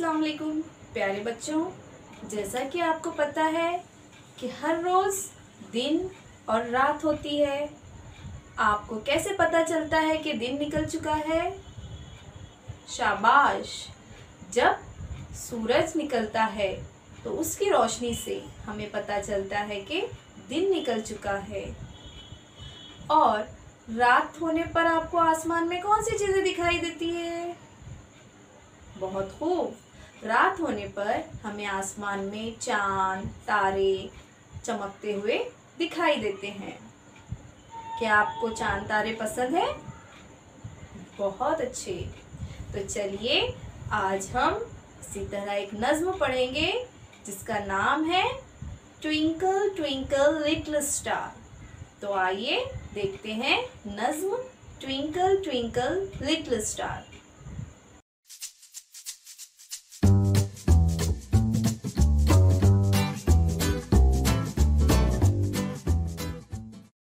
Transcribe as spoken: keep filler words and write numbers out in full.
अस्सलाम वालेकुम प्यारे बच्चों। जैसा कि आपको पता है कि हर रोज़ दिन और रात होती है। आपको कैसे पता चलता है कि दिन निकल चुका है? शाबाश! जब सूरज निकलता है तो उसकी रोशनी से हमें पता चलता है कि दिन निकल चुका है। और रात होने पर आपको आसमान में कौन सी चीज़ें दिखाई देती है? बहुत खूब। रात होने पर हमें आसमान में चांद तारे चमकते हुए दिखाई देते हैं। क्या आपको चांद तारे पसंद है? बहुत अच्छे। तो चलिए आज हम इसी तरह एक नज्म पढ़ेंगे जिसका नाम है ट्विंकल ट्विंकल लिटिल स्टार। तो आइए देखते हैं नज्म ट्विंकल ट्विंकल लिटिल स्टार।